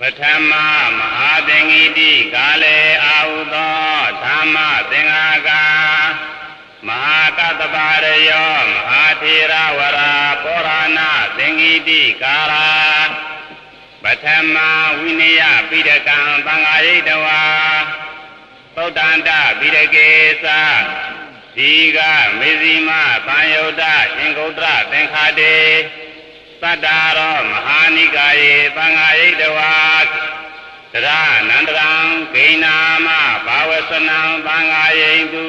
Patama Mahadengiti Kale Auto Dhamma Dengaka Mahakataparaya Mahathira Vara Purana Dengiti Kara Patama Vinaya Pidakam Bangayitawa Pautanda Pidakesa Diga Mizima Panyoda Ingotra Tenkhade Sadaro Mahanikaye Bangayitawa Tara Nandarang Kainama Bhavasanam Bangayendu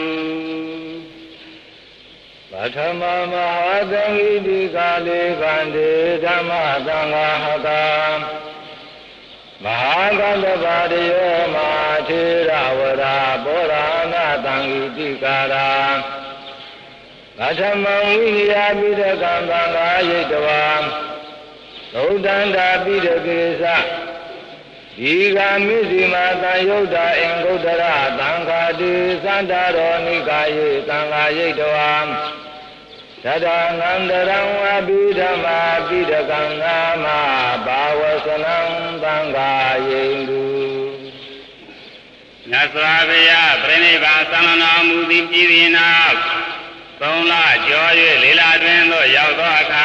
Patama Mahadengiti Kale Kande Dhamma Dangahaka Mahakataparaya Mahathira Vara Purana Dengiti Kara Patama Vinaya Pidakam Bangayitawa Pautanda Pidakesa Diga Mizima Panyoda Ingotra Tenkhade Sadaro Nikaye Bangayitawa Tada Nandarang Abhidhamma Pidakam Nama Bhavasanam Bangayendu Nasravaya Pranibha Samana Mudi Pirina Songla Joye Lila Dwendo Yaudo Akha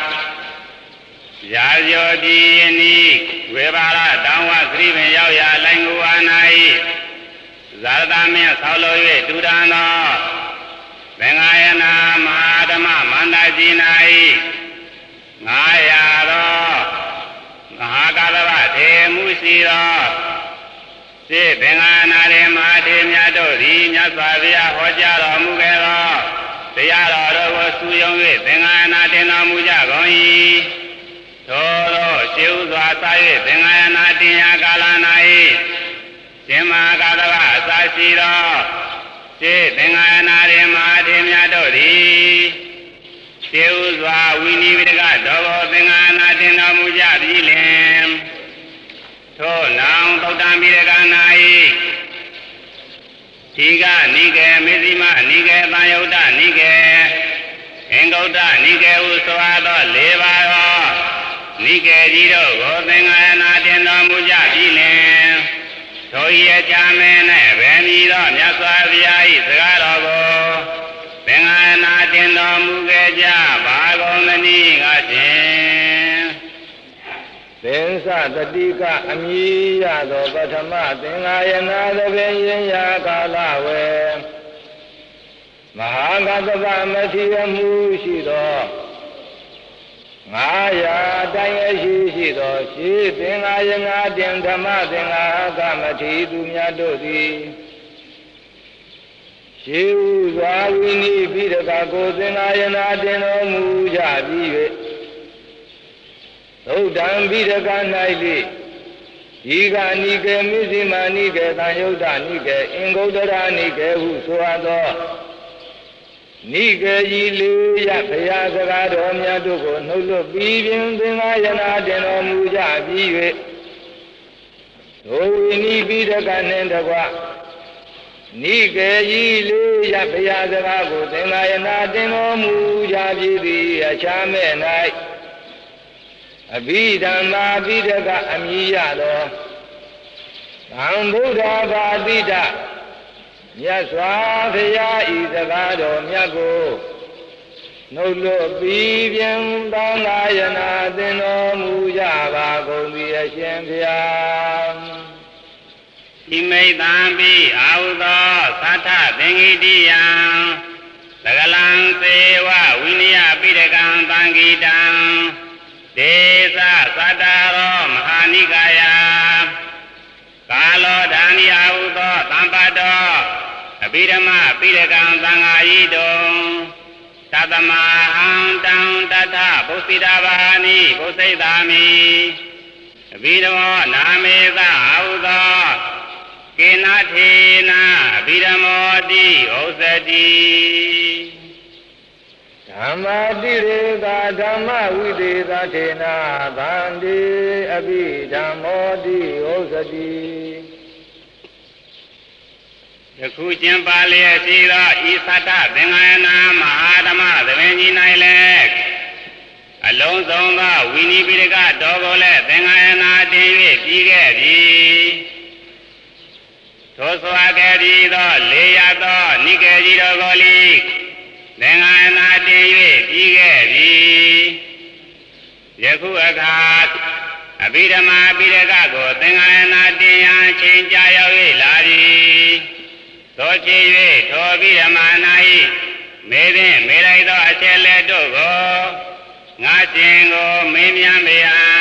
Yajoji Ni Vebara Dangwa Sriven Yauya Langu Anai Zardame Sauloye Durano Bengayana Mahadama Mandajinai Ngayaro Mahakadava Temusiro Se Benganare Mahade Myado Ri Nyasavya Hojaro Mugero Teyaro Rogo Suyongwe Bengana Tena Mujagoi Toro Shiuzwa Saye Bengayana Tinya Kalanai Sima Kadava Sashiro Se Benganare Mahade Myado Ri Shiuzwa Winivika Dogo Bengana Tena Mujabilim To Nang Pautambirakanai Tiga Nike Mizima Nike Panyoda Nike Engota Nike Uswado Levaro Nike Jiro Gopengayana Tendo Mujabilim Toye Chamene Veniro Nyaswavya Isagarogo Bengayana Tendo Mugeja Bhagomani Gashin Pensa Tatika Amiyado Patama Tengayana Deveya Kalawe Mahakatava Mathiya Mushido Ngaya Daya Shishido Shi Tengayana Tendama Tengaka Mathidu Myadodi Shi Uzwavini Pidakako Tengayana Teno Mujabive Udam Pidaka Naili Diga Nike Mizima Nike Panyoda Nike Ingotra Nike Uswado Nike Yili Yapaya Sagado Myaduko Nulu Bibin Tengayana Teno Mujabive Ovini Pidaka Nendagwa Nike Yili Yapaya Sagado Tengayana Teno Mujabivi Achame Nai Abhidhamma Pidaka Amiyado Buddha Bhadita Nyaswavya Isagado Myago Nolo Bibyan Bangayana Teno Mujaba Gombi Ashembhyam Imaitambi Audo Sata Dengitiyam Sagalang Sewa Vinaya Pidakam Bangitam Desa Sadaro Mahanikaya Kalo Dhani Auto Tampado Abhidhamma Pidakam Bangayido Tatama Hantang Tata Pusidavani Pusidami Abhidhamma Namesa Auto Kinathena Abhidhammoti Osati Dhamma Direka Dhamma Videta Tena Bhandi Abhidhammoti Osati Yakhu Chimpali Sira Isata Bengayana Mahadama Devenji Nailek လုံးစုံသောဝိနိပိရကတော်ကိုလည်းသင်္ဃာယနာတင်၍ပြီးခဲ့ပြီထိုစွာခဲ့ပြီးသောလေရသောနိကေကြီးတော်ကိုလိသင်္ဃာယနာတင်၍ပြီးခဲ့ပြီယခုအခါအဘိဓမ္မာပိရကကိုသင်္ဃာယနာတင်ရန်ချိန်ကြာရောက်၍လာသည်သောချေ၍ထိုအဘိဓမ္မာနာ၏မေသင်မေလိုက်သောအချက်လက်တို့ကိုငါရှင်ကိုမင်းမြန်းပေဟံ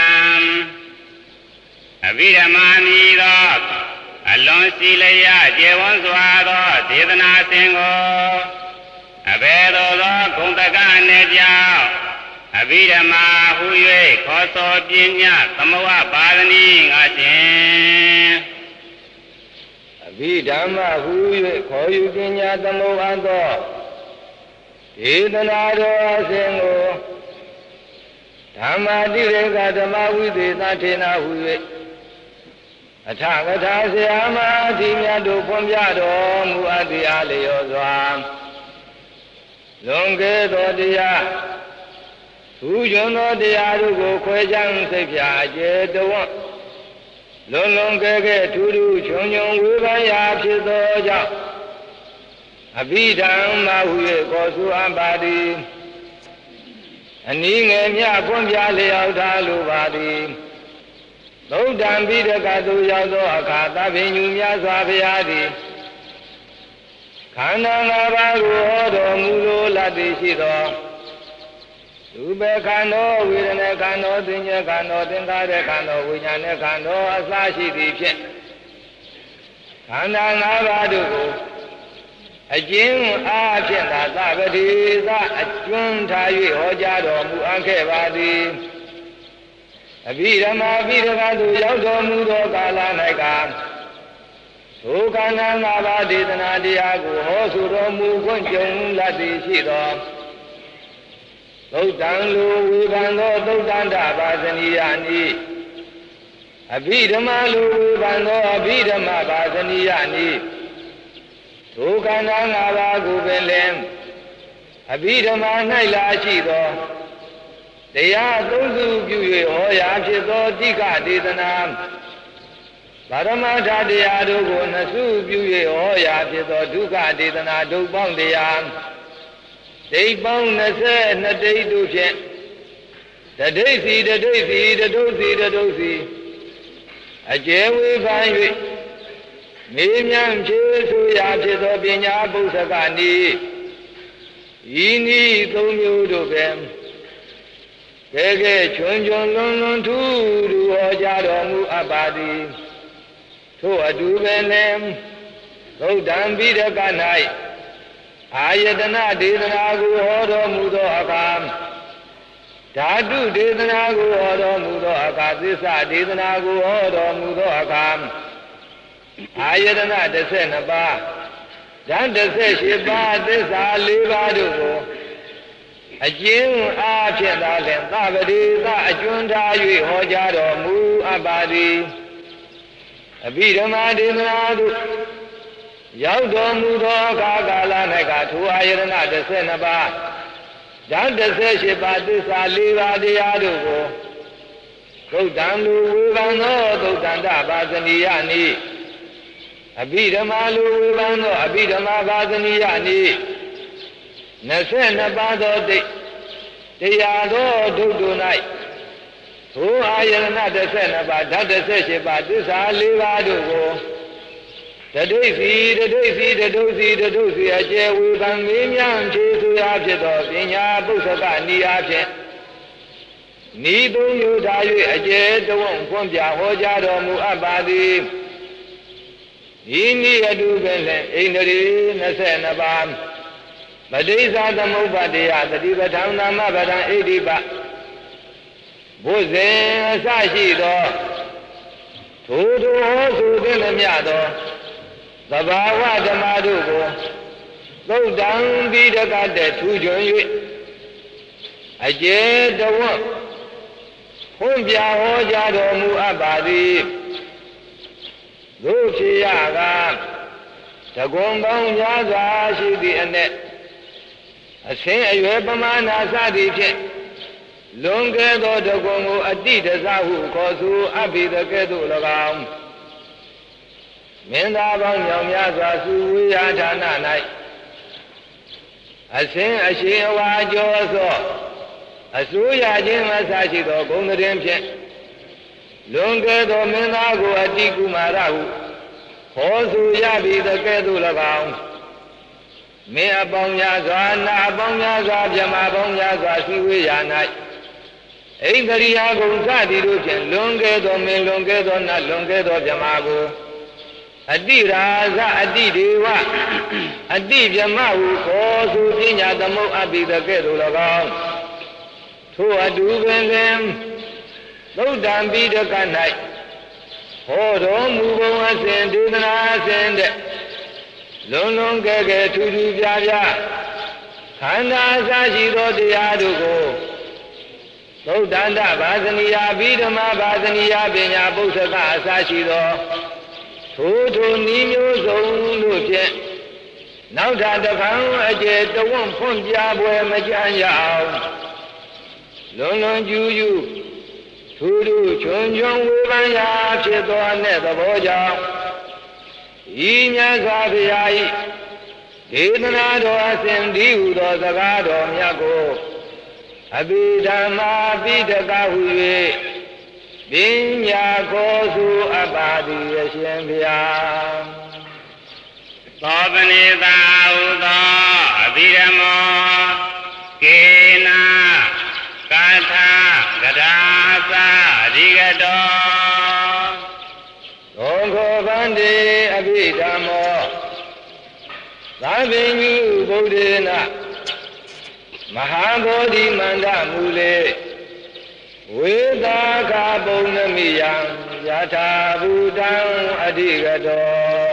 အဘိဓမ္မာမည်သောအလွန်စီလျက်ကျေဝန်းစွာသောဒေသနာစဉ်ကိုအဘယ်သို့သောဂုဏ်တကအနည်းကြောင့်အဘိဓမ္မာဟူ၍ခေါ်ဆိုပညာသမဝပါရဏီငါရှင်အဘိဓမ္မာဟူ၍ခေါ်ယူပညာသမဝသောဒေသနာတော်အစဉ်ကိုဓမ္မာတိရေကဓမ္မဝိသေသထေနဟူ၍အထကထာဆရာမအတိမြတ်တို့ဖွင့်ပြတော်မူအပ်သည်အလျော်စွာလွန်ကဲသောတရားထူးချွန်သောတရားတို့ကိုခွဲခြားစိတ်ဖြာအကျယ်တဝန့်လွန်လွန်ကဲကဲထူးထူးချွန်ချွန်ဝေဖန်ရာဖြစ်သောကြောင့်အဘိဓမ္မာဟူ၍ခေါ်ဆိုအပ်ပါသည်အနည်းငယ်မြဖွင့်ပြလျောက်ထားလိုပါသည်သုဒ္ဓံပိဒကသို့ရောက်သောအခါသဗ္ဗညုမြတ်စွာဘုရားသည်ခန္ဓာ၅ပါးကိုဟောတော်မူလိုလတ်သည်ရှိသောရူပခန္ဓာဝေဒနာခန္ဓာသင်္ညေခန္ဓာသင်္ခါရခန္ဓာဝိညာဉ်ခန္ဓာအစရှိသည်ဖြင့်ခန္ဓာ၅ပါးတို့ကိုအကျဉ်းအားဖြင့်သာသဗ္ဗတိသအကျွမ်းထား၍ဟောကြားတော်မူအပ်ခဲ့ပါသည်အဘိဓမ္မာပိဋကသို့ရောက်တော်မူသောကာလ၌ကထိုခန္ဓာ၅ပါးဒေသနာတရားကိုဟောဆိုတော်မူခွင့်ကြုံလတ်သည်ရှိသောသုတ်တံလိုဝေဖန်သောသုတ်တန္တပါဇနိယနိအဘိဓမ္မာလိုဝေဖန်သောအဘိဓမ္မာပါဇနိယနိထိုခန္ဓာ၅ပါးကိုပင်လင်အဘိဓမ္မာ၌လာရှိသောတရားသုံးစုပြု၍ဟောရာဖြစ်သောတိက္ခဒေသနာဗရမထတရားတို့ကိုနှစ်စုပြု၍ဟောရာဖြစ်သောဒုက္ခဒေသနာဒုပေါင်းတရားဒိဋ္ဌပေါင်း22ဒိဋ္ဌတို့ဖြင့်တဒိဋ္ဌစီတဒိဋ္ဌစီတဒုစီတဒုစီအကျယ်ဝေဖန်၍မေးမြန်းဖြေဆိုရာဖြစ်သောပညာပုစ္ဆကနိဤနည်းသုံးမျိုးတို့ပင်ကဲကဲချွန်ချွန်လွန်လွန်ထူးထူးဟောကြားတော်မူအပ်ပါသည်ထို့အတူပင်လည်းသုဒ္ဓံပိဋက၌အာယတနာဒေသနာကိုဟောတော်မူသောအခါဓာတုဒေသနာကိုဟောတော်မူသောအခါသစ္စာဒေသနာကိုဟောတော်မူသောအခါအာယတနာ12ပါးဓာတ်18ပါးသစ္စာ4ပါးတို့ကိုအကျဉ်းအားဖြင့်သာလျှင်သဗ္ဗတိသအကျွမ်းထား၍ဟောကြားတော်မူအပ်ပါသည်အဘိဓမ္မာဒေသနာတို့ရောက်တော်မူသောအခါကာလ၌ကထိုအာယတနာ12ပါးဓာတ်18ပါးသစ္စာ4ပါးတရားတို့ကိုသုတ်တံလူဝေဖန်သောသုတ်တန္တပါဇနိယနိအဘိဓမ္မာလူဝေဖန်သောအဘိဓမ္မာပါဇနိယနိ22ပါးသောဒိဋ္ဌတရားသောဒုတို့၌ထိုအာယတနာ12ပါးဓာတ်18ပါးသစ္စာ4ပါးတို့ကိုတဒိဋ္ဌီတဒိဋ္ဌီတဒုစီတဒုစီအကျယ်ဝေဖန်မေးမြန်းဖြေဆိုရာဖြစ်သောပညာပုစ္ဆကနိအားဖြင့်ဤသုံးမျိုးထား၍အကျယ်တဝန့်ဖွင့်ပြဟောကြားတော်မူအပ်ပါသည်ဤနည်းအတူပင်လည်းဣန္ဒြေ22ပါးပဋိစ္စသမုပ္ပါတရားသတိပဋ္ဌာန်နာမပဋ္ဌာန်ဣတိပဘုဇင်အစရှိသောထိုထိုဟောဆိုသင့်သမျှသောသဘာဝဓမ္မတို့ကိုသုတ်တံပိဋကတည်းထူးချွန်၍အကျယ်တဝန့်ဖွင့်ပြဟောကြားတော်မူအပ်ပါသည်သို့ဖြစ်ရကတကွန်ပေါင်းများစွာရှိသည့်အနက်အဆင်းအရွယ်ပမာဏစသည်ဖြင့်လွန်ကဲသောတကွန်ကိုအတိတစဟုခေါ်ဆိုအဘိဓကဲ့သို့၎င်းမင်းသားပေါင်းမြောင်များစွာစုဝေးရာဌာန၌အစဉ်အရှိအဝါကျော်သောအစိုးရခြင်းမဆရှိသောဂုဏ်သတင်းဖြင့်လွန်ကဲသောမင်းသားကိုအတိကုမာရဟုခေါ်ဆိုရပြီတကဲ့သို့၎င်းမင်းအပေါင်းများစွာနာအပေါင်းများစွာဗြဟ္မာပေါင်းများစွာရှိဝေးရာ၌ဣန္ဒရိယဂုဏ်စသည်တို့ဖြင့်လွန်ကဲသောမင်းလွန်ကဲသောနတ်လွန်ကဲသောဗြဟ္မာကိုအတိရာဇအတိဒေဝအတိဗြဟ္မာဟုခေါ်ဆိုပညာသမုတ်အပိတကဲ့သို့၎င်းထိုအတူပင်လင်သုဒ္ဓံပိဋက၌ဟောတော်မူပုံအစဉ်ဒေသနာအစဉ်တဲ့လွန်လွန်ကဲကဲထူးထူးပြားပြားခန္ဓာအစရှိသောတရားတို့ကိုသုဒ္ဓန္တဘာဇနိယဗိဓမဘာဇနိယပညာပုစ္ဆကအစရှိသောထိုနည်းမျိုးစုံတို့ဖြင့်နောက်ထပ်တစ်ခါအကျယ်တဝန့်ဖွင့်ပြပွဲမကြမ်းရအောင်လွန်လွန်ကျူးကျူးထူးထူးချွန်ချွန်ဝေဖန်ရာဖြစ်သောနဲ့သဘောကြောင့်ဤမြတ်စွာဘုရား၏ဒေသနာတော်အစဉ်ဒီဟုသောစကားတော်မြတ်ကိုအဘိဓမ္မာပိဋကဟု၍ပညာခေါ်ဆိုအပ်ပါသည်အရှင်ဘုရားသောပနိသာဟုသောအဘိဓမ္မောကေနာကာထာကရာသာအဓိကတောသောခောဗန္တိအဘိဓမ္မောသဗ္ဗညုဗုဒ္ဓေနမဟာဗောဓိမန္တမူလေဝေသာခပုံနမိယံယထာဘူတံအဓိကတော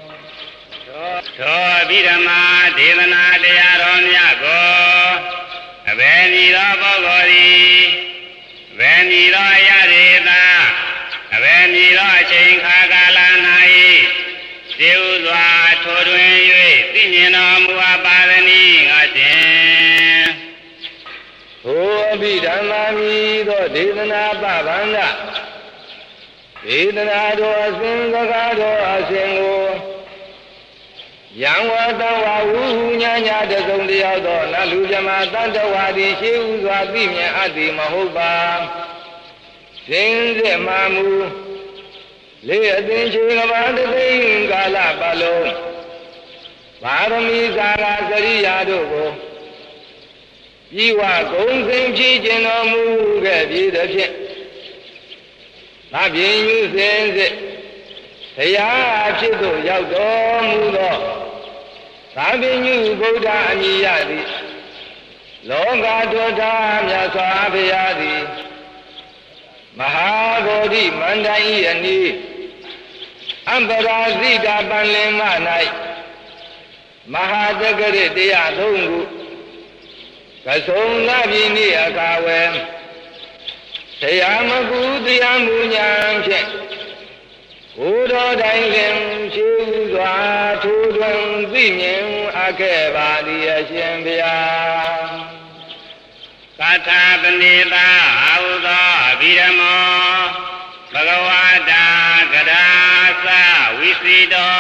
သောအဘိဓမ္မာဒေသနာတရားတော်မြတ်ကိုအဘယ်မည်သောပုဂ္ဂိုလ်သည်အဘယ်မည်သောအရာဒေသာအဘယ်မည်သောအချိန်ခါကာလ၌သေဥစွာထိုတွင်၍သိမြင်တော်မူအပ်ပါသည်ငါရှင်ထိုအဘိဓမ္မာမည်သောဒေသနာပဗန္ဒဒေသနာတော်အစဉ်စကားတော်အစဉ်ကိုယံဝတဝဝုဟုညာညာတစုံတယောက်သောနတ်လူဇမတတ္တဝါသည်ရှေးဥစွာသိမြင်အပ်သည်မဟုတ်ပါစင်စစ်မှမူလေအသင်ချေကဘာတသိန်းကာလပတ်လုံးပါရမီသာရစရိယာတို့ကိုဤဝဂုံစိမ်ဖြည့်ကျင်တော်မူခဲ့ပြီးသဖြင့်သဗ္ဗညုစင်စစ်တရားအဖြစ်သို့ရောက်တော်မူသောသဗ္ဗညုဗုဒ္ဓအမည်ရသည်လောကတောထာမြတ်စွာဘုရားသည်မဟာဗောဓိမန္တန်၏အနီးအံပရာဇိတာပန်လင်မ၌မဟာတက္ကရတရားသုံးခုကဆုံလာပြီနိအခါဝေတရားမကူတရားမူညာဖြင့်ဘုရောတိုင်းလင်ရှိဥစွာထိုးတွင်သိမြင်အပ်ခဲ့ပါသည်အရှင်ဘုရားကာထာပဏိတာအာဟုသောအဘိဓမ္မောဘဂဝတာကရာသဝိစီတော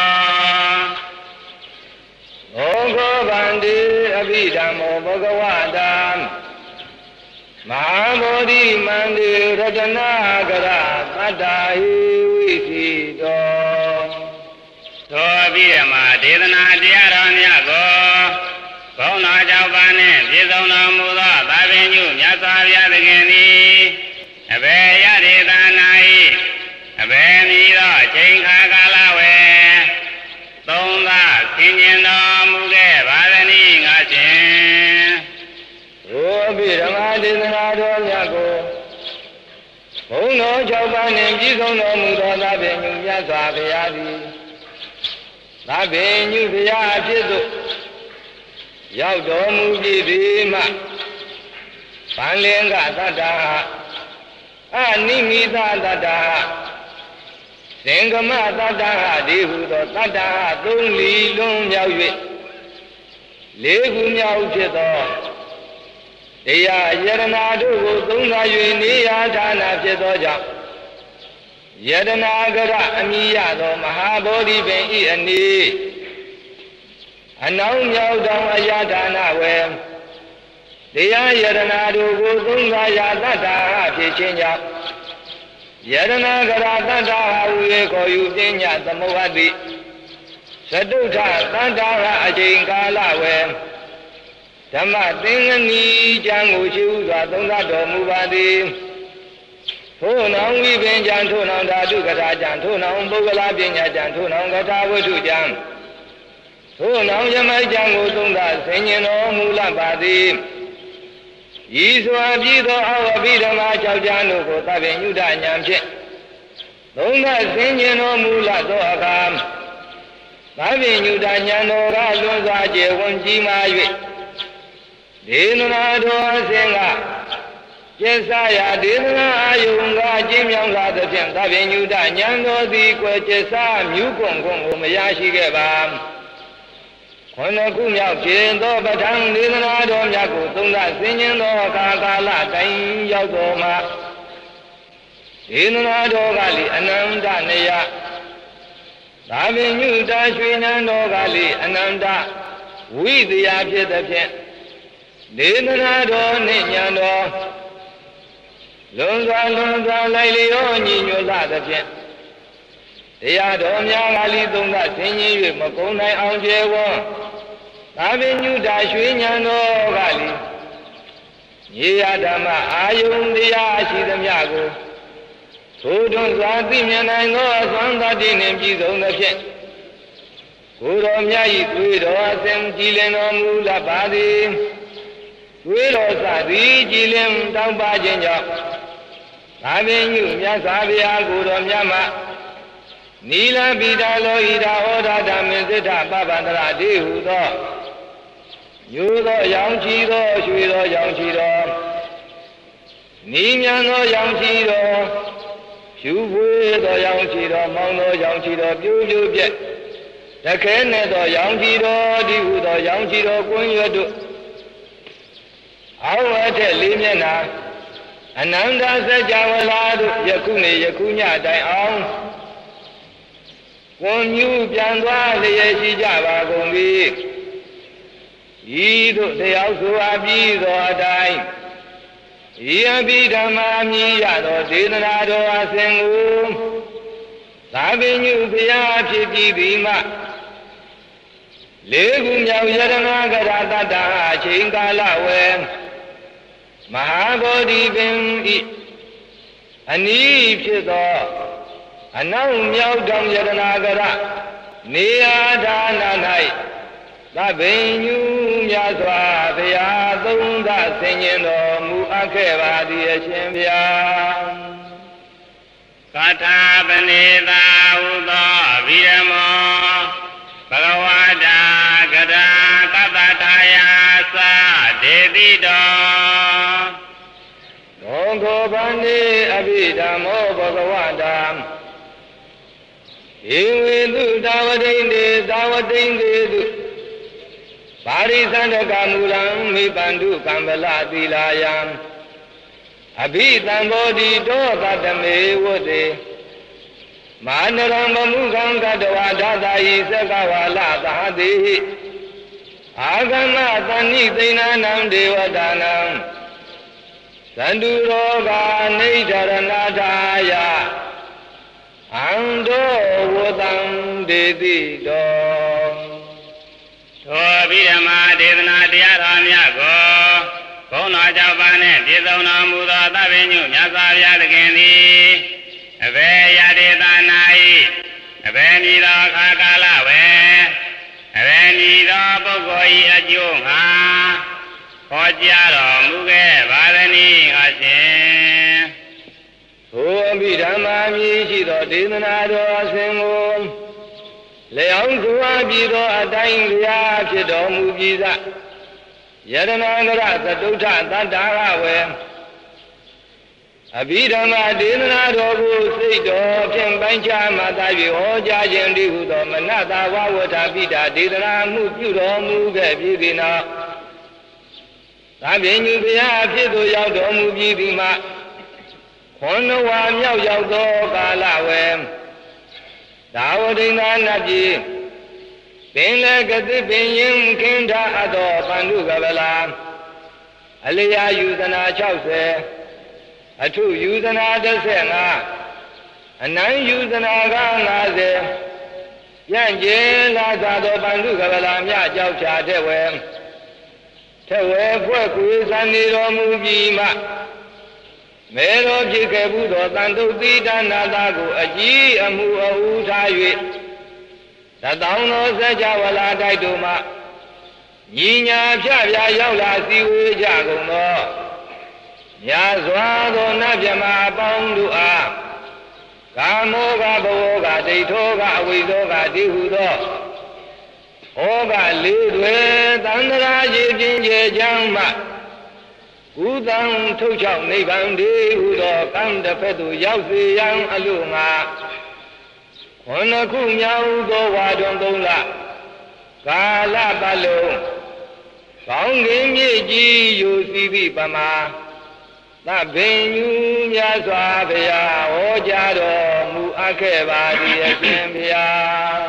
ဩဃောဗန္တိအဘိဓမ္မောဘဂဝတာမဟာဗောဓိမန္တိရတနာကရသတ္တာဟိဝိစီတောသောအဘိဓမ္မာဒေသနာတရားတော်မြတ်ကိုဘုန်းတော်ကြောင့်ပါနှင့်ပြည့်စုံတော်မူသောသဗ္ဗညုမြတ်စွာဘုရားသခင်သည်အဘယ်ရဒေသနာ၏အဘယ်မည်သောအချိန်ခါကာလဝေသုံးသာဆင်ញင်တော်မူခဲ့ပါသည်ငါရှင်သောအဘိဓမ္မာဒေသနာတော်မြတ်ကိုဘုန်းတော်၆ပါးနှင့်ပြည့်စုံတော်မူသောသဗ္ဗညုမြတ်စွာဘုရားသည်သဗ္ဗညုဘုရားအဖြစ်သို့ရောက်တော်မူပြီးဒီမှပန္လင်္ဂသတ္တာအနိမိသတတ္တာသင်္ကမတတ္တာဒီဟုသောတတ္တာသုံးလီလွန်မြောက်၍လေးခုမြောက်ဖြစ်သောတရားယရနာတို့ကိုသုံးသာ၍နေရာဌာနဖြစ်သောကြောင့်ယရနာကရအမိယသောမဟာဗောဓိပင်ဤအနီးအနောင်မြောက်တောင်အရာဌာနဝေတရားယရနာတို့ကိုသုံးသာရာတတ္တာဖြစ်ခြင်းကြောင့်ယရနာကရတတ္တာဟူ၍ခေါ်ယူပညာသမုဟတိသတုထတတ္တာအချိန်ကာလဝေဓမ္မသင်္ကနီကျမ်းကိုရှိဥစွာသုံးသတော်မူပါသည်ထို့နောင်ဝိပင်ကျမ်းထို့နောင်ဓာတုကထာကျမ်းထို့နောင်ပုဂ္ဂလာပညာကျမ်းထို့နောင်ကထာဝတ္ထုကျမ်းထို့နောင်ယမိုက်ကျမ်းကိုသုံးသဆင်ញင်တော်မူလပ်ပါသည်ဤစွာပြည်သောအဝပိဓမ္မာ၆ကျမ်းတို့ကိုသဗ္ဗညုတဉာဏ်ဖြင့်သုံးသဆင်ញင်တော်မူလပ်သောအခါသဗ္ဗညုတဉာဏ်တော်ကလွန်စွာကျေဝံကြီးမာ၍ဒေသနာတော်အစဉ်ကကျက်စားရာဒေသနာအာယုံကကျင်းမြောင်းလာသဖြင့်သဗ္ဗညုတဉာဏ်တော်သည်ကွယ်ကျက်စားမြူးကုန်ကုန်ကိုမရရှိခဲ့ပါခုနှစ်ခုမြောက်ဖြစ်သောပဋ္ဌာန်းဒေသနာတော်များကိုသုံးသဆင်ញင်သောအခါကာလတိုင်ရောက်တော်မှာဒေသနာတော်ကလည်းအနန္တနေယသဗ္ဗညုတရွှေနံတော်ကလည်းအနန္တဝိသယာဖြစ်သဖြင့်ဒေသနာတော်နှင့်ဉာဏ်တော်လွန်စွာလိုက်လျောညီညွတ်လာသဖြင့်တရားတော်များကလည်းသုံးသဆင်ញင်၍မကုန်နိုင်အောင်ကျေဝံသဗ္ဗညုတရွှေဉာဏ်တော်ကလည်းညီယဓမ္မအာယုန်တရားရှိသမျှကိုထိုးထွန်းစွာသိမြင်နိုင်သောအသွမ်းတတိနှင့်ပြည်စုံသဖြင့်ကိုယ်တော်မြတ်၏တွေ့တော်အစဉ်ကြည်လင်တော်မူလပ်ပါသည်တွေ့တော်စသည်ကြည်လင်တောင်းပါခြင်းကြောင့်သာဝေညုမြတ်စွာဘုရားကိုယ်တော်မြတ်မှနီလပိတာလောဟိတာဩဒဓမ္မင်စိတ္ထပပန္တရတိဟုသောညိုသောရောင်ချီသောရွှေသောရောင်ချီသောနီးမြန်သောရောင်ချီသောဖြူဖွေးသောရောင်ချီသောမောင်းသောရောင်ချီသောပြိုးပြိုးပြက်တခဲနဲ့သောရောင်ချီသောဒီဟုသောရောင်ချီသောကွန်းရွတ်တို့အောက်အထက်လေးမျက်နှာအနန္တစัจ java လာတို့ယခုနေယခုညတိုင်အောင်ကွန်မြူပြန်သွားလျက်ရှိကြပါကုန်ပြီဤသို့တရားဆိုအပ်ပြီးသောအတိုင်းဤအဘိဓမ္မာမြည်ရသောဒေသနာတော်အစဉ်ကိုသာဝေညုဘုရားဖြစ်ပြီးသည်မှလေးခုမြောက်ယရဏဂရတတ္တအချိန်ကာလဝေမဟာဗောဓိပင်ဤအနီးဖြစ်သောအနောက်မြောက်တောင်ယရဏဂရနေရာဌာန၌သဗ္ဗညုမြတ်စွာဘုရားသုံးသဆင်ញင်တော်မူအပ်ခဲ့ပါသည်အရှင်ဘုရားကထာပနိသာဟုသောဗိရမောဘဂဝတာကထာသတ္တထာယသာဒေတိတောသောခောဗန္တိအဘိဓမ္မောဘဂဝတာဧဝေတုသာဝတိန်တေသာဝတိန်တေတုပါရိသန္တကမူလံမိပန္တုကံဗလသီလာယံအဘိသံဘောဓိတောကတမေဝတေမာနရံဗမုခံကတဝါဒသာယိသက္ကဝါလသဟတိဟိအာဂမသဏိသိဏနံဒေဝတာနံသန္တုရောဂာနိဒရဏထာယအန္တောဝတံဒေတိတောသောအဘိဓမ္မာဒေသနာတရားတော်များကိုဘုန်းတော်ကြောင့်ပါနှင့်ပြည့်စုံတော်မူသောသဗ္ဗညုမြတ်စွာဘုရားသခင်သည်အဘယ်ယတေသနာ၏အဘယ်မည်သောအခါကာလဝေအဘယ်မည်သောပုဂ္ဂိုလ်၏အကျိုးငှာဟောကြားတော်မူခဲ့ပါသနည်းငါရှင်ထိုအဘိဓမ္မာမြည်ရှိသောဒေသနာတော်အစဉ်ကိုလျောင်းစွာပြီးသောအတိုင်းလျာဖြစ်တော်မူပြီးသယရဏဂရသတုထသတ္တာဝေအဘိဓမ္မာဒေသနာတော်ကိုစိတ်တော်ဖြင့်ပိုင်းခြားမှသာ၍ဟောကြားခြင်းတည်းဟုသောမနတဝဝဋ္ဌပိတာဒေသနာမှုပြုတော်မူခဲ့ပြီးသည်နောက်သသာပင်ညုဘုရားအဖြစ်သို့ရောက်တော်မူပြီးသည်မှာခွန်ဝါမြောက်ရောက်သောကာလဝေဒါဝဒိန္ဒနတ်ပြည်ပင်လေကတိပင်ရင်ခင်းထားအပ်သောပန္ဓုကဗလာအလျာယူဇနာ60အထုယူဇနာ15အနံယူဇနာက50ပြန့်ကျဲလာသောပန္ဓုကဗလာမြကြောက်ချာတဲ့ဝဲထဲဝဲဖွဲ့ကွေးစံနေတော်မူပြီးမှမေတော်ဖြစ်ခဲ့ဘူးသောတန်တုတ်တိဒါနာသာကိုအကြီးအမှုအဟုထား၍သတောင်းသောစကြဝဠာတိုက်တို့မှညီညာဖြပြရောက်လာစည်းဝေးကြကုန်သောများစွာသောနတ်မြမအပေါင်းတို့အားကာမောကဘဝကဒိဋ္ဌောကအဝိဇ္ဇောကတိဟုသောဟောကလေးတွေသန္တရာရည်ပြင်းကျဲချမ်းမှကုသံထုတ်ချောက်နိဗ္ဗာန်တည်းဟုသောကံတစ်ဖက်သို့ရောက်စေရန်အလို့ငါခုမြောက်သောဝါတွင်3လကာလပတ်လုံးကောင်းကင်မြေကြီးယူစီသည့်ပမာသဗ္ဗညုမြတ်စွာဘုရားဟောကြားတော်မူအပ်ခဲ့ပါသည်အရှင်ဘုရား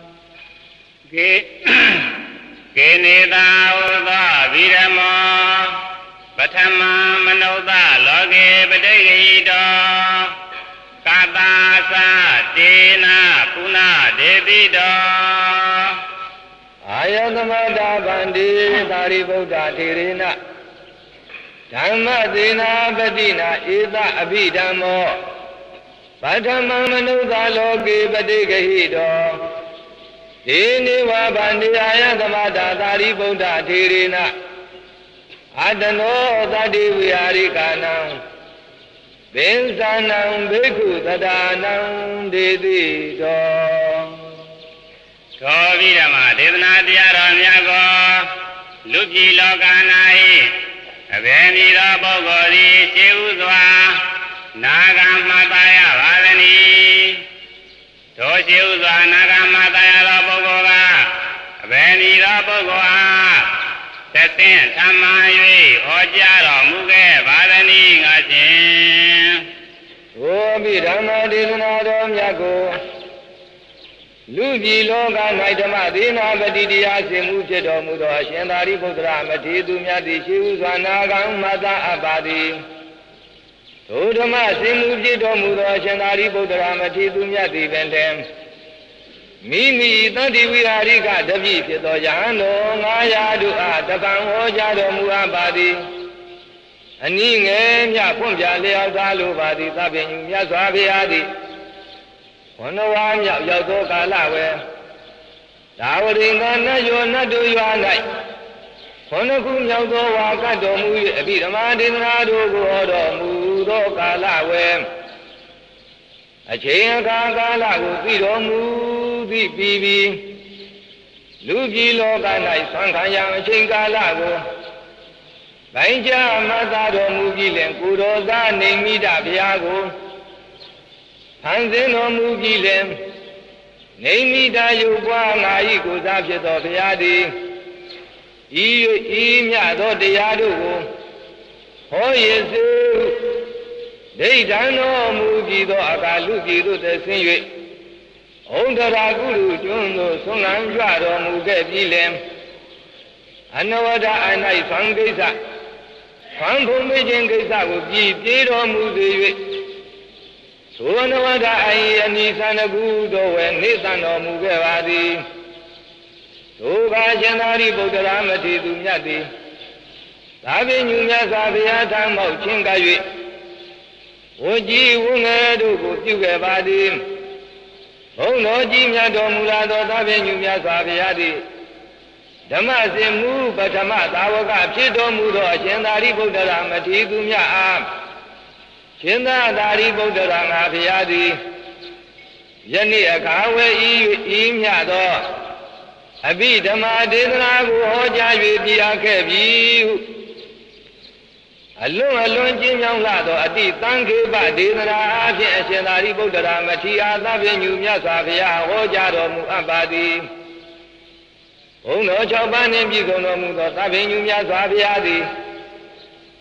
ကေနေတာဝသောဗိရမောပထမမနုဿလောကေပဋိဂိတောကာတာသတေနာပုဏ္ဏဒေတိတောအာယသမတာဗန္တိသာရိပုတ္တထေရနဓမ္မသေနာပတိနာဧတအဘိဓမ္မောပထမမနုဿလောကေပဋိဂိတောဒေနိဝဗန္တိအာယသမတာသာရိပုတ္တထေရနအတနောသတိဝိဟာရိကာနံပင်စနံဘိက္ခုသဒ္ဒါနံဒေတိတောသောဗိဓမ္မာဒေသနာတရားတော်များကိုလူပြည်လောက၌အဘယ်မည်သောပုဂ္ဂိုလ်သည်ရှေးဥစွာနာဂမှတ်သားရပါသည်။ထိုရှေးဥစွာနာဂမှတ်သားရသောပုဂ္ဂိုလ်ကအဘယ်မည်သောပုဂ္ဂိုလ်အားသင်္သမ၍ဟောကြားတော်မူခဲ့ပါသည်ငါရှင်။သောဗိဓမ္မာဒေသနာတော်များကိုလူပြည်လောက၌ဓမ္မသေနာပတိတရားဆင်မှုဖြစ်တော်မူသောအရှင်သာရိပုတ္တရမထေရသူများသည်ရှိဥစွာနာဂံမသာအပ်ပါသည်ထိုဓမ္မဆင်မှုဖြစ်တော်မူသောအရှင်သာရိပုတ္တရမထေရသူများသည်ပင်တည်းမိမိတတ္တိဝိဟာရိကတပိဖြစ်သောယဟန်တော်900တို့အားတပံဟောကြားတော်မူအပ်ပါသည်အနည်းငယ်မြဖွင့်ပြလျောက်ထားလိုပါသည်သဗ္ဗညုမြတ်စွာဘုရားသည်ဝဏဝါမြောက်ရောက်သောကာလဝေဒါဝရိန္ဒနတ်ယောနတ်တို့ရွာ၌ခုမြောက်သောဝါကတ်တော်မူ၍အဘိဓမ္မာဒေသနာတို့ကိုဟောတော်မူသောကာလဝေအချိန်အခါကာလကိုသိတော်မူသည့်ပြီးလူပြည်လောက၌သံဃာယံအချိန်ကာလကိုဗိုင်းကြမသာတော်မူပြီးလင်ကိုယ်တော်သာနေမိတဘုရားကိုဖန်ဆင်းတော်မူပြီးလင်နေမိတယုတ်ပွားငါ၏ကိုယ်စားဖြစ်သောဘုရားသည်ဤမြတ်သောတရားတို့ကိုဟောရစေဒိဋ္ဌံတော်မူပြီးသောအကာလူပြည်သို့သက်ဆင်း၍ဩန္ဒရာကုလူကျွန်းသို့ဆွမ်းလန်းကြတော်မူခဲ့ပြီးလင်အနဝဒအ၌သံကိစ္စဖန်ဖုံးမေခြင်းကိစ္စကိုပြည်ပြေးတော်မူစေ၍သောနဝဒအယအနိသန္တကုတော်ဝေနေသံတော်မူခဲ့ပါသည်ထိုကရှင်သာရိပုတ္တရာမထေရသူမြတ်သည်သာဝိညုမြတ်စွာဘုရားထံမောက်ချင်းက၍ဝကြီးဝငယ်တို့ကိုပြုခဲ့ပါသည်ဘုန်းတော်ကြီးမြတ်တော်မူလာသောသာဝိညုမြတ်စွာဘုရားသည်ဓမ္မစင်မူပထမသာဝကဖြစ်တော်မူသောအရှင်သာရိပုတ္တရာမထေရသူမြတ်အားရှင်သာရိပုတ္တရာငါဘုရားသည်ယနေ့အခါဝဲဤမြတ်သောအဘိဓမ္မာဒေသနာကိုဟောကြား၍ပြရခဲ့ပြီဟုအလွန်ကျဉ်းမြောင်းလာသောအတိတန်ခေပဒေသနာအဖြစ်အရှင်သာရိပုတ္တရာမထေရသဗ္ဗညုမြတ်စွာဘုရားဟောကြားတော်မူအပ်ပါသည်ဘုန်းတော်6ပါးနှင့်ပြည့်စုံတော်မူသောသဗ္ဗညုမြတ်စွာဘုရားသည်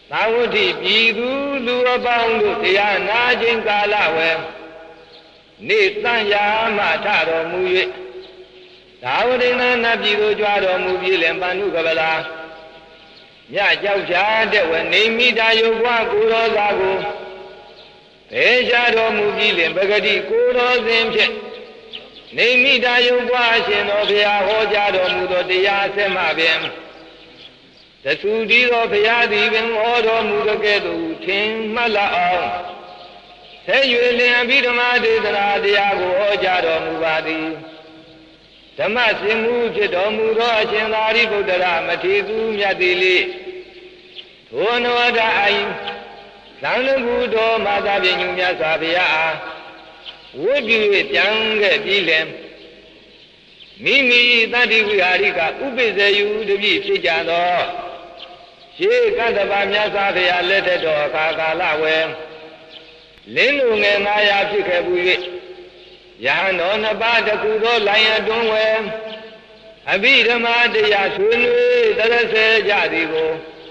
သာဝတိပြည်သူလူအပေါင်းတို့တရားနာခြင်းကာလဝယ်နေတန်ရာမှထတော်မူ၍သာဝတိနာနတ်ပြည်သို့ကြွတော်မူပြီးလင်ပန္နုကပလာမြကြောက်ချတဲ့ဝနေမိတာယုတ်ဘွားကိုတော်သာကိုဘေရှားတော်မူပြီးလင်ပဂတိကိုတော်စဉ်ဖြင့်နေမိတာယုတ်ဘွားရှင်တော်ဘုရားဟောကြားတော်မူသောတရားဆက်မှပင်တသုတိသောဘုရားသည်ပင်ဟောတော်မူသောကဲ့သို့ထင်မှတ်လောက်အောင်ဆက်၍လင်အဘိဓမ္မာဒေသနာတရားကိုဟောကြားတော်မူပါသည်ဓမ္မစင်မှုဖြစ်တော်မူသောအရှင်သာရိပုတ္တရမထေရသူမြတ်သည်လေထိုနဝဒအိုင်သံဃုတော်မာသာပြညုမြတ်စွာဘုရားအားဝိပု၍ပြန်ခဲ့ပြီးလင်မိမိတတ္တိဝိဟာရိကဥပိ္ပဇေယုတပိဖြစ်ကြသောရှေးကတ္တဗမြတ်စွာဘုရားလက်ထက်တော်အခါကာလဝယ်လင်းလူငယ်900ဖြစ်ခဲ့ဘူး၍ယဟန်တော်နှစ်ပါးတကူသောလိုင်အတွန်းဝယ်အဘိဓမ္မာတရားဆွေးနွေးတရစေကြသည်ကို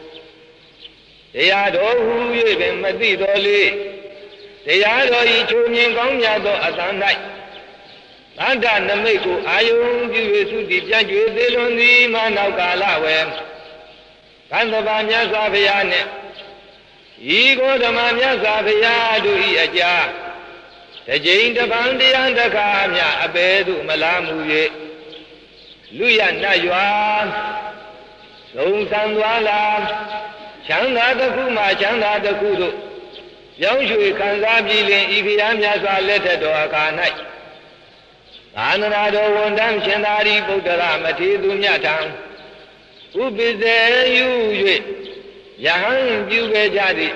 တရားတော်ဟူ၍ပင်မသိတော်လေတရားတော်ဤချုံမြင်ကောင်းမြတ်သောအတန်၌သန္တာနမိတ်ကိုအာယုံပြု၍သုတိပြန့်ကျွေသေးလွန်သည်မနောက်ကာလဝယ်ကန္တဗမြတ်စွာဘုရားနှင့်ဤကိုဓမ္မမြတ်စွာဘုရားတို့၏အကြာတကြိမ်တပံတရားတခါမြအဘဲသို့မလားမူ၍လူရနတ်ရွာသုံးဆံသွားလာချမ်းသာတစ်ခုမှချမ်းသာတစ်ခုတို့ရောင်းရွှေခံစားပြီးလင်ဤဘုရားမြတ်စွာလက်ထက်တော်အခါ၌သာသနာတော်ဝန်ထမ်းရှင်သာရိပုတ္တရမထေရသူမြတ်ထံဥပိ္ပဇေယု၍ယဟန်ပြုခဲ့ကြသည်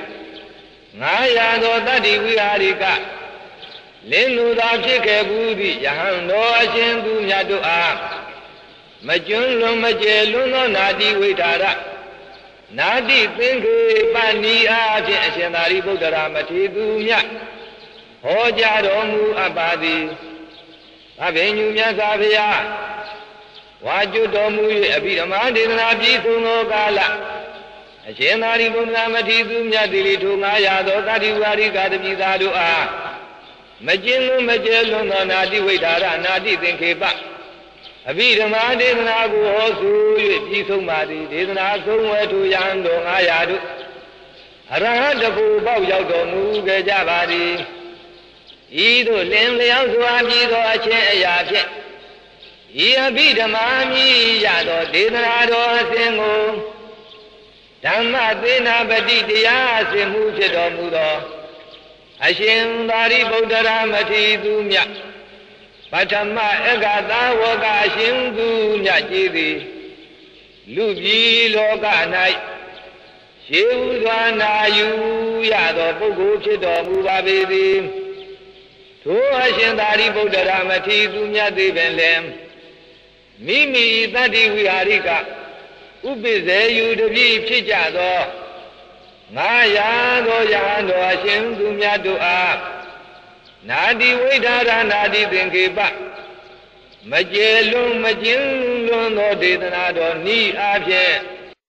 900သောတတ္တိဝိဟာရိကလင်းလူသာဖြစ်ခဲ့ဘူးသည့်ယဟန်တော်အရှင်သူမြတ်တို့အားမကျွန်းလွန်မကျယ်လွန်းသောနာတိဝိထာရနာတိသင်္ခေပဏီအားဖြင့်အရှင်သာရိပုတ္တရာမထေရသူမြတ်ဟောကြားတော်မူအပ်ပါသည်အဘိညုမြတ်စွာဘုရားဝါကျွတ်တော်မူ၍အဘိဓမ္မာဒေသနာပြည့်စုံသောကာလအရှင်သာရိပုတ္တရာမထေရသူမြတ်သည်လေထို900သောတတ္တိဝါရိကတပိသားတို့အားမကျဉ်လွန်မကျဲလွန်သောနာတိဝိဒါရနာတိသင်္ခေပအဘိဓမ္မာဒေသနာကိုဟောဆို၍ပြီးဆုံးပါသည်ဒေသနာဆုံးဝဲထိုယံတော်900တို့အရဟတဘူပေါက်ရောက်တော်မူခဲ့ကြပါသည်ဤသို့လင်လျောက်စွာပြီးသောအချင်းအရာဖြင့်ဤအဘိဓမ္မာမြည်ရသောဒေသနာတော်အစဉ်ကိုဓမ္မသေနာပတိတရားအစဉ်မှုဖြစ်တော်မူသောအရှင်သာရိပုတ္တရာမထေရသူမြတ်ပထမအဂသာဝကအရှင်သူမြတ်ကြီးသည်လူပြည်လောက၌ရှေးဥစွာနာယူရသောပုဂ္ဂိုလ်ဖြစ်တော်မူပါပေသည်ထိုအရှင်သာရိပုတ္တရာမထေရသူမြတ်သည်ပင်လည်းမိမိတတ္တိဝိဟာရိကဥပိ္ပဇေယုတပိဖြစ်ကြသော900သောယဟန်တော်အရှင်သူမြတ်တို့အားနာတိဝိဒါရနာတိသင်္ခေပမကျေလွန်မကျဉ်လွန်သောဒေသနာတော်ဤအားဖြင့်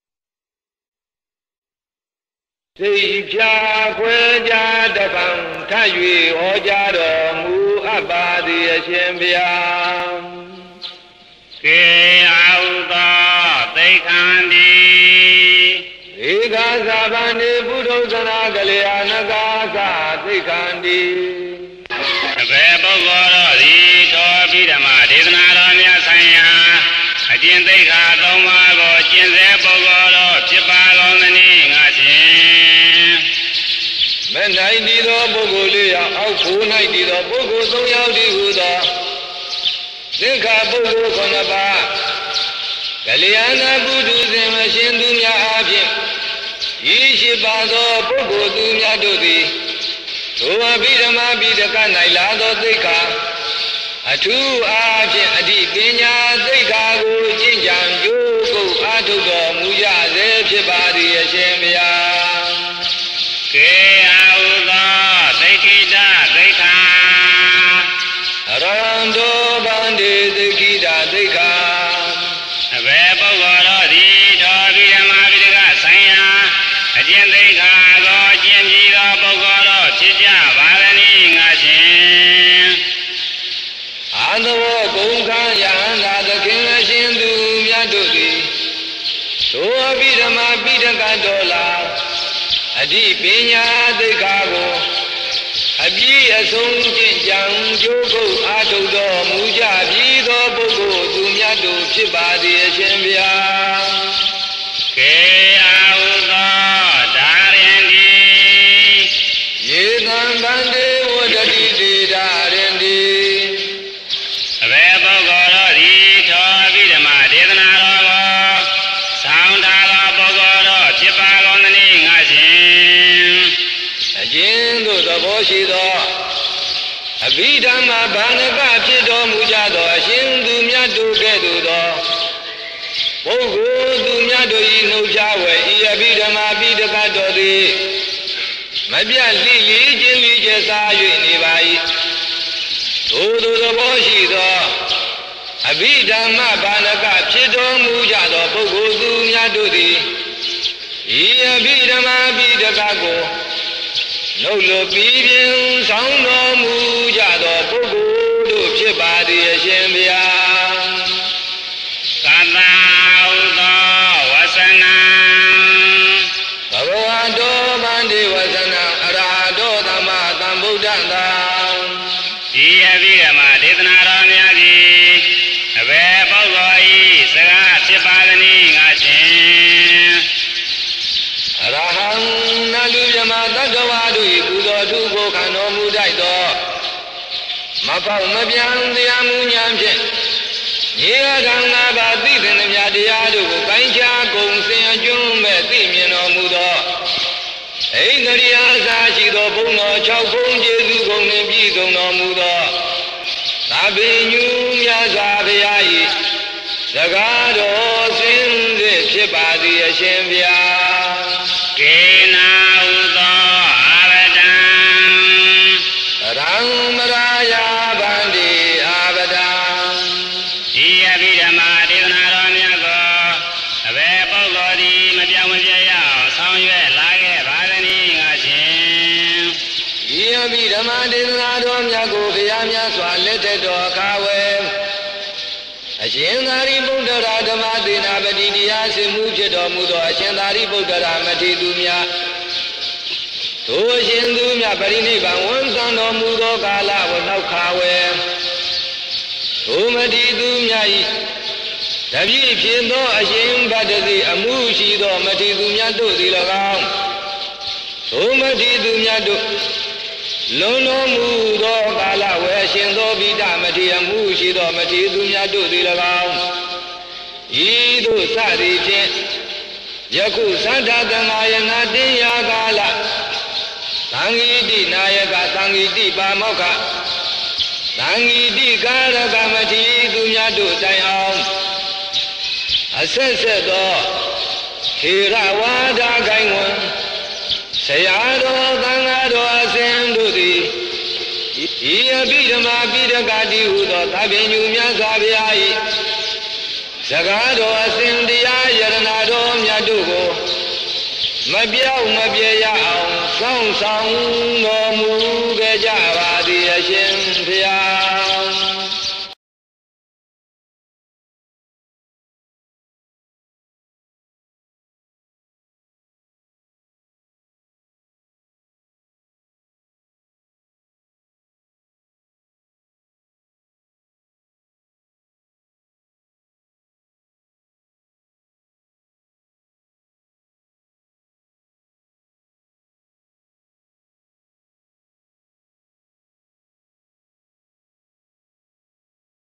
စိတ်ဖြာခွဲကြတပံထပ်၍ဟောကြားတော်မူအပ်ပါသည်အရှင်ဘုရားကေအာဟုသောသိက္ခာတိဧကသဗ္ဗန္တိပုထုဇနာကလျာဏကာသသိက္ခာတိအဘယ်ပုဂ္ဂိုလ်တို့သည်သောအဘိဓမ္မာဒေသနာတော်များဆိုင်ရာအကျင့်သိက္ခာ3ပါးကိုကျင့်စေပုဂ္ဂိုလ်တို့ဖြစ်ပါကုန်သနည်းငါဖြင့်မနိုင်တည်သောပုဂ္ဂိုလ်လေးယောက်အောက်ခိုး၌တည်သောပုဂ္ဂိုလ်3ယောက်တည်းဟူသောသင်္ခါပုဂ္ဂိုလ်9ပါးကလျာဏပုထုဇဉ်အရှင်သူများအားဖြင့်ဤရှိပါသောပုဂ္ဂိုလ်သူများတို့သည်ထိုအဘိဓမ္မာပိဋက၌လာသောသိက္ခာအထူးအားဖြင့်အဓိပညာသိက္ခာကိုကျင့်ကြံကြိုးကုပ်အားထုတ်တော်မူကြစေဖြစ်ပါသည်အရှင်ဘုရားကေအာဟုသောသိက္ခိတသိက္ခာအရဟံတောဗန္တိသိက္ခိတသိက္ခာအဘယ်ပုဂ္ဂိုလ်တို့သည်သောအဘိဓမ္မာပိဋကဆိုင်ရာအကျင့်သိက္ခာသောကျင့်ကြည်သောပုဂ္ဂိုလ်တို့ဖြစ်ကြပါသည်ငါရှင်အာသဝဂုံခံယဟန္တာသခင်အရှင်သူမြတ်တို့သည်သောအဘိဓမ္မာပိဋကတော်လာအဓိပညာသိက္ခာကိုအပြည့်အစုံကျင့်ကြံကြိုးကုပ်အားထုတ်တော်မူကြပြီးသောပုဂ္ဂိုလ်သူမြတ်တို့ဖြစ်ပါသည်အရှင်ဘုရားကဲအာဟုသောဒါရင်ဒီယေသံဗန္တေဝတ္တိတေဒါရင်ဒီအဘယ်ပုဂ္ဂိုလ်တို့သည်ထောအဘိဓမ္မာဒေသနာတော်ကိုဆောင်းထားသောပုဂ္ဂိုလ်တို့ဖြစ်ပါကုန်သည်ငါရှင်အကျဉ်းသို့သဘောရှိသောအဘိဓမ္မာဘာနကဖြစ်တော်မူကြသောအရှင်သူမြတ်တို့ကဲ့သို့သောပုဂ္ဂိုလ်သူမြတ်တို့၏နှုတ်ချဝဲဤအဘိဓမ္မာပိဋကတော်သည်မပြတ်လိလီခြင်းလီကျစား၍နေပါ၏ထိုသို့သဘောရှိသောအဘိဓမ္မာဘာနကဖြစ်တော်မူကြသောပုဂ္ဂိုလ်သူမြတ်တို့သည်ဤအဘိဓမ္မာပိဋကကိုနှုတ်လိုပြီးပြင်းဆောင်တော်မူကြသောပုဂ္ဂိုလ်တို့ဖြစ်ပါသည်အရှင်ဘုရားသတ္တဟုသောဝဆနံဘဂဝါတောဗန္တိဝဆနံအရဟတောသမ္မာသမ္ဗုဒ္ဓံသာဒီအဘိဓမ္မာဒေသနာတော်များသည်အဘယ်ပုဂ္ဂိုလ်၏စကားဖြစ်ပါသည်ငါရှင်အရဟံနလူမြမသတ္တဝါတို့၏ပူဇော်ထုကိုခံတော်မူတတ်သောမပေါမပြန်တရားမူညာဖြင့်ရေကံငါးပါးသိတဲ့မြတ်တရားတို့ကိုကိုင်းချကုန်စင်အကျွမ်းမဲ့သိမြင်တော်မူသောဣန္ဒြိယအစာရှိသောဘုံတော်6ဘုံကျေးဇူးကုန်နှင့်ပြည့်စုံတော်မူသောသဗ္ဗညုမြတ်စွာဘုရား၏စကားတော်စင်စစ်ဖြစ်ပါသည်အရှင်ဘုရားကေနာဟုသောအာဝတံရံမရာယဗန္တိအာဝတံဒီအဘိဓမ္မာဒေသနာတော်များကိုအဘယ်ပုဂ္ဂိုလ်သည်မပြောင်းမပြဲရအောင်ဆောင်ရွက်လာခဲ့ပါသည်ငါရှင်ဒီအဘိဓမ္မာဒေသနာတော်များကိုဘုရားများစွာလက်ထက်တော်အခါဝဲအရှင်သာရိပုတ္တရာဓမ္မသေနာပတိတရားစင်မှုဖြစ်တော်မူသောအရှင်သာရိပုတ္တရာမထေရသူများထိုအရှင်သူများပရိနိဗ္ဗာန်ဝန်ဆောင်တော်မူသောကာလဝနောက်ခါဝဲထိုမထေရသူများ၏တပြည့်ဖြစ်သောအရှင်ဗတ္တတိအမှုရှိသောမထေရသူများတို့သည်၎င်းထိုမထေရသူများတို့လွန်တော်မူသောကာလဝဲရှင်သောဗိဒမထေရမှုရှိသောမထေရသူများတို့သည်၎င်းဤသို့စသည်ဖြင့်ယခုသတ္တသံဃာယနာတင်ယာကာလသံဃိတိနာယကသံဃိတိပါမောက္ခသံဃိတိကာရကမထေရသူများတို့တိုင်အောင်အဆက်ဆက်သောခေရဝါဒခိုင်ဝန်ဆရာတော်သံဃာတော်အစဉ်တို့သည်ဤအဘိဓမ္မာပိဋကတိဟုသောသဗ္ဗညုမြတ်စွာဘုရား၏စကားတော်အစဉ်တရားယရဏတော်မြတ်တို့ကိုမပြောင်းမပြေရအောင်စောင့်ဆောင်တော်မူခဲ့ကြပါသည်အရှင်ဘုရား